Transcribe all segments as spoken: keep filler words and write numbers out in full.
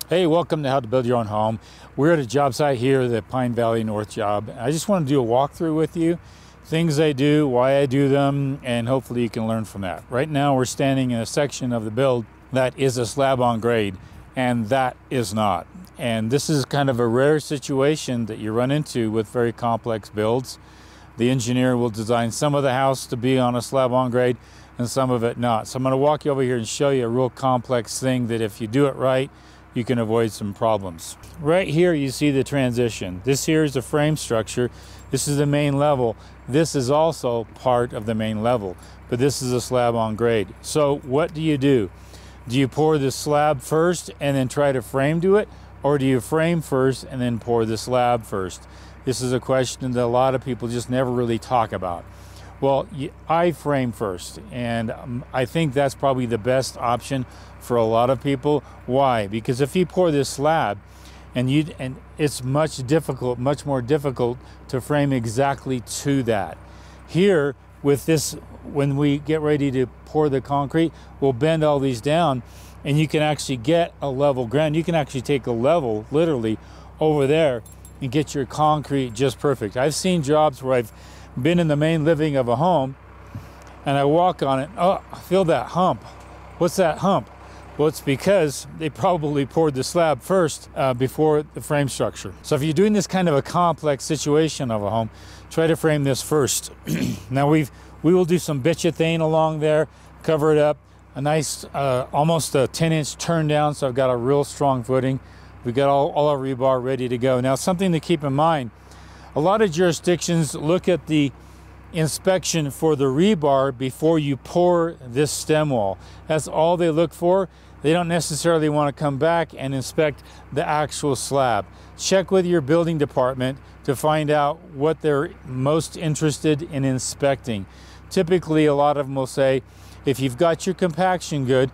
Hey, welcome to How to Build Your Own Home. We're at a job site here, the Pine Valley North job. I just want to do a walkthrough with you, things I do, why I do them, and hopefully you can learn from that. Right now we're standing in a section of the build that is a slab on grade, and that is not. And this is kind of a rare situation that you run into with very complex builds. The engineer will design some of the house to be on a slab on grade and some of it not. So I'm going to walk you over here and show you a real complex thing that if you do it right, you can avoid some problems. Right here you see the transition. This here is the frame structure. This is the main level. This is also part of the main level, but this is a slab on grade. So what do you do? Do you pour the slab first and then try to frame to it? Or do you frame first and then pour the slab first? This is a question that a lot of people just never really talk about. Well, I frame first, and um, I think that's probably the best option for a lot of people. Why? Because if you pour this slab, and you and it's much difficult, much more difficult to frame exactly to that. Here, with this, when we get ready to pour the concrete, we'll bend all these down, and you can actually get a level ground. You can actually take a level, literally, over there, and get your concrete just perfect. I've seen jobs where I've been in the main living of a home and I walk on it, oh, I feel that hump. What's that hump? Well, it's because they probably poured the slab first uh, before the frame structure. So if you're doing this kind of a complex situation of a home, try to frame this first. Now we've we will do some bituthane along there, cover it up, a nice uh, almost a ten inch turn down, so I've got a real strong footing. We've got all, all our rebar ready to go. Now something to keep in mind, a lot of jurisdictions look at the inspection for the rebar before you pour this stem wall. That's all they look for. They don't necessarily want to come back and inspect the actual slab. Check with your building department to find out what they're most interested in inspecting. Typically, a lot of them will say, if you've got your compaction good,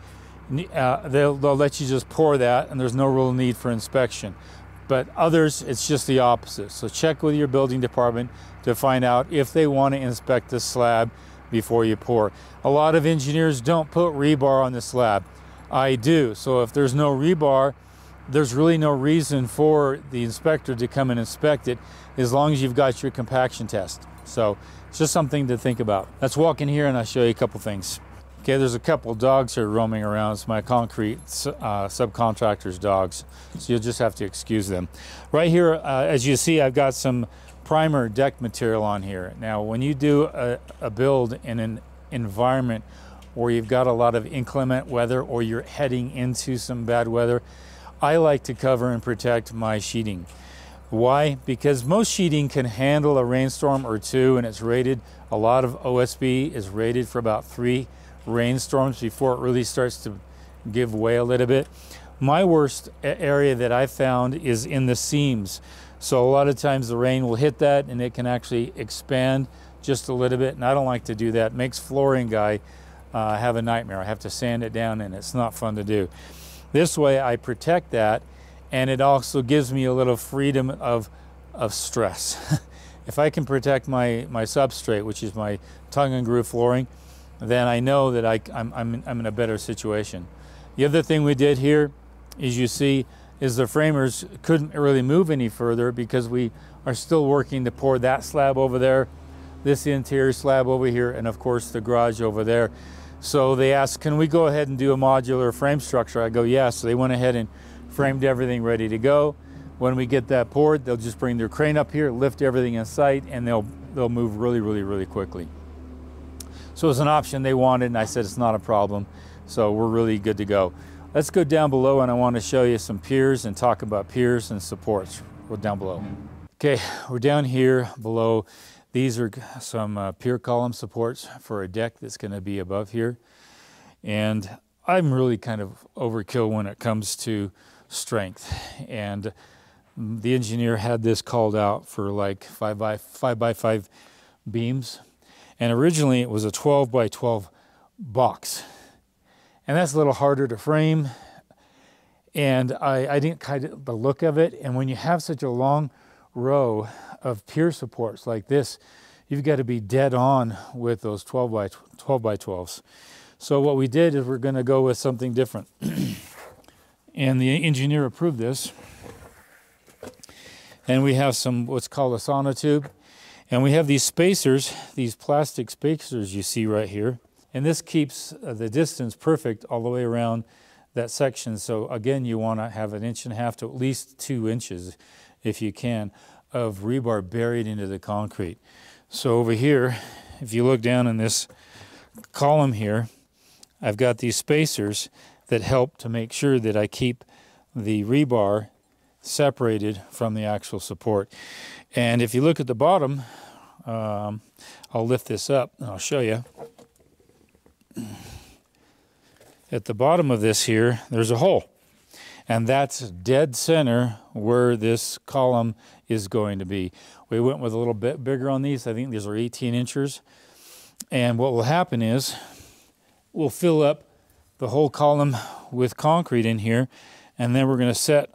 uh, they'll, they'll let you just pour that and there's no real need for inspection. But others, it's just the opposite. So check with your building department to find out if they want to inspect the slab before you pour. A lot of engineers don't put rebar on the slab. I do. So if there's no rebar, there's really no reason for the inspector to come and inspect it as long as you've got your compaction test. So it's just something to think about. Let's walk in here and I'll show you a couple things. Okay, there's a couple of dogs here roaming around. It's my concrete uh, subcontractor's dogs, so you'll just have to excuse them. Right here, uh, as you see, I've got some primer deck material on here. Now, when you do a, a build in an environment where you've got a lot of inclement weather or you're heading into some bad weather, I like to cover and protect my sheeting. Why? Because most sheeting can handle a rainstorm or two, and it's rated, a lot of O S B is rated for about three rainstorms before it really starts to give way a little bit. My worst area that I found is in the seams. So a lot of times the rain will hit that and it can actually expand just a little bit, and I don't like to do that. It makes flooring guy uh, have a nightmare. I have to sand it down and it's not fun to do. This way I protect that, and it also gives me a little freedom of, of stress. If I can protect my, my substrate, which is my tongue and groove flooring, then I know that I, I'm, I'm, I'm in a better situation. The other thing we did here, as you see, is the framers couldn't really move any further because we are still working to pour that slab over there, this interior slab over here, and of course the garage over there. So they asked, can we go ahead and do a modular frame structure? I go, yes. So they went ahead and framed everything ready to go. When we get that poured, they'll just bring their crane up here, lift everything in sight, and they'll, they'll move really, really, really quickly. So it's an option they wanted, and I said it's not a problem. So we're really good to go. Let's go down below, and I want to show you some piers and talk about piers and supports. We're down below. Okay, we're down here below. These are some uh, pier column supports for a deck that's going to be above here. And I'm really kind of overkill when it comes to strength. And the engineer had this called out for like five by five by five beams. And originally it was a twelve by twelve box. And that's a little harder to frame. And I, I didn't kind of the look of it. And when you have such a long row of pier supports like this, you've got to be dead on with those twelve by twelves. So what we did is we're going to go with something different. And the engineer approved this. And we have some what's called a sonotube. And we have these spacers, these plastic spacers you see right here. And this keeps the distance perfect all the way around that section. So again, you want to have an inch and a half to at least two inches, if you can, of rebar buried into the concrete. So over here, if you look down in this column here, I've got these spacers that help to make sure that I keep the rebar separated from the actual support. And if you look at the bottom, um, I'll lift this up and I'll show you. At the bottom of this here, there's a hole. And that's dead center where this column is going to be. We went with a little bit bigger on these. I think these are eighteen inches. And what will happen is we'll fill up the whole column with concrete in here, and then we're going to set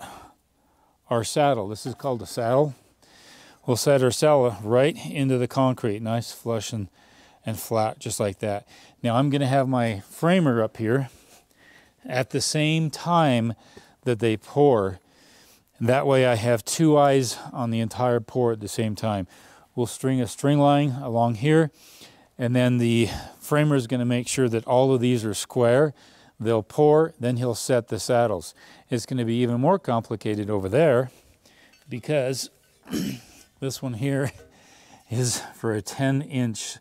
our saddle. This is called a saddle. We'll set our saddle right into the concrete, nice, flush, and, and flat, just like that. Now I'm going to have my framer up here at the same time that they pour. And that way I have two eyes on the entire pour at the same time. We'll string a string line along here, and then the framer is going to make sure that all of these are square. They'll pour, then he'll set the saddles. It's going to be even more complicated over there because this one here is for a ten inch,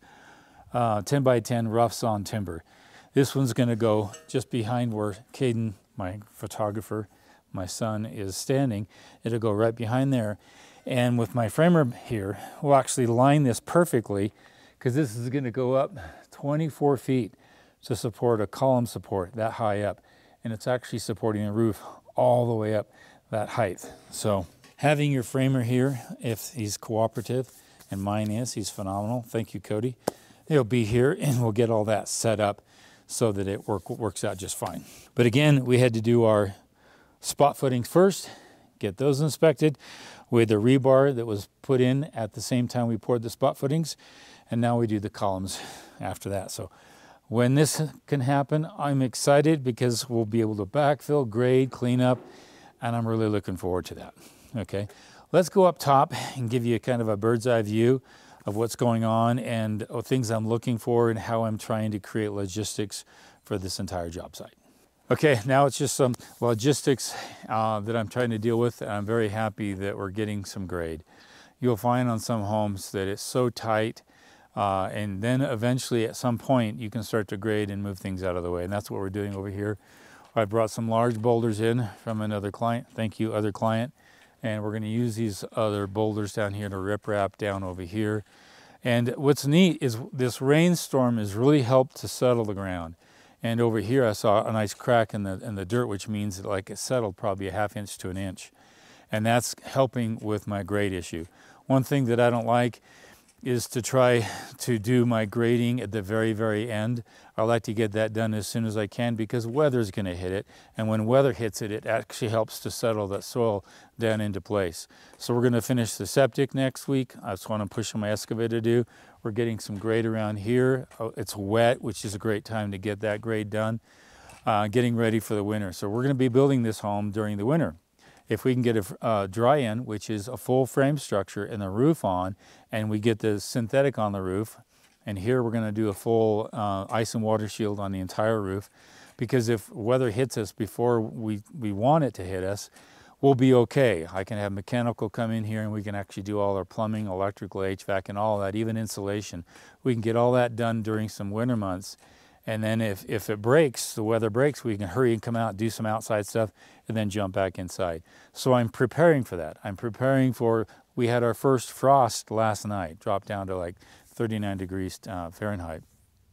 uh, ten by ten rough sawn timber. This one's going to go just behind where Caden, my photographer, my son, is standing. It'll go right behind there. And with my framer here, we'll actually line this perfectly because this is going to go up twenty-four feet to support a column support that high up. And it's actually supporting the roof all the way up that height. So having your framer here, if he's cooperative, and mine is, he's phenomenal. Thank you, Cody. He'll be here and we'll get all that set up so that it work, works out just fine. But again, we had to do our spot footings first, get those inspected with the rebar that was put in at the same time we poured the spot footings, and now we do the columns after that. So when this can happen, I'm excited because we'll be able to backfill, grade, clean up, and I'm really looking forward to that. Okay, let's go up top and give you a kind of a bird's eye view of what's going on and things I'm looking for and how I'm trying to create logistics for this entire job site. Okay, now it's just some logistics uh, that I'm trying to deal with, and I'm very happy that we're getting some grade. You'll find on some homes that it's so tight, uh, and then eventually at some point you can start to grade and move things out of the way, and that's what we're doing over here. I brought some large boulders in from another client. Thank you, other client. And we're going to use these other boulders down here to rip wrap down over here. And what's neat is this rainstorm has really helped to settle the ground. And over here I saw a nice crack in the, in the dirt, which means that like it settled probably a half inch to an inch. And that's helping with my grade issue. One thing that I don't like is to try to do my grading at the very, very end. I like to get that done as soon as I can because weather's going to hit it. And when weather hits it, it actually helps to settle that soil down into place. So we're going to finish the septic next week. That's what I'm pushing my excavator to do. We're getting some grade around here. It's wet, which is a great time to get that grade done. Uh, getting ready for the winter. So we're going to be building this home during the winter. If we can get a uh, dry end, which is a full frame structure and the roof on, and we get the synthetic on the roof, and here we're going to do a full uh, ice and water shield on the entire roof, because if weather hits us before we, we want it to hit us, we'll be okay. I can have mechanical come in here and we can actually do all our plumbing, electrical, H V A C, and all that, even insulation. We can get all that done during some winter months. And then if, if it breaks, the weather breaks, we can hurry and come out, do some outside stuff, and then jump back inside. So I'm preparing for that. I'm preparing for, we had our first frost last night, dropped down to like thirty-nine degrees uh, Fahrenheit.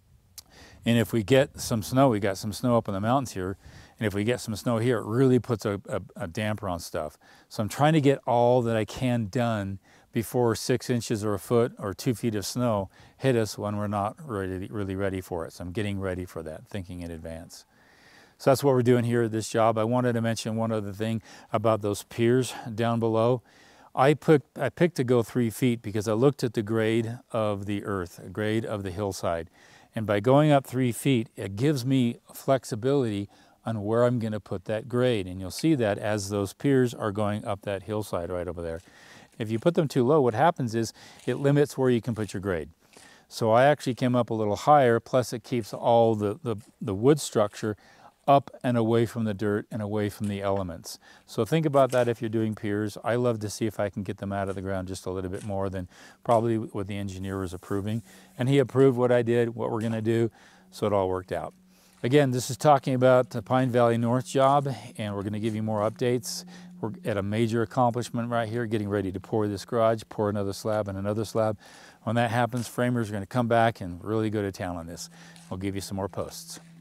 And if we get some snow, we got some snow up in the mountains here, and if we get some snow here, it really puts a, a, a damper on stuff. So I'm trying to get all that I can done before six inches or a foot or two feet of snow hit us when we're not really, really ready for it. So I'm getting ready for that, thinking in advance. So that's what we're doing here at this job. I wanted to mention one other thing about those piers down below. I picked, I picked to go three feet because I looked at the grade of the earth, the grade of the hillside. And by going up three feet, it gives me flexibility on where I'm going to put that grade. And you'll see that as those piers are going up that hillside right over there. If you put them too low, what happens is it limits where you can put your grade. So I actually came up a little higher, plus it keeps all the, the, the wood structure up and away from the dirt and away from the elements. So think about that if you're doing piers. I love to see if I can get them out of the ground just a little bit more than probably what the engineer was approving. And he approved what I did, what we're gonna do, so it all worked out. Again, this is talking about the Pine Valley North job, and we're gonna give you more updates. We're at a major accomplishment right here, getting ready to pour this garage, pour another slab and another slab. When that happens, framers are gonna come back and really go to town on this. I'll give you some more posts.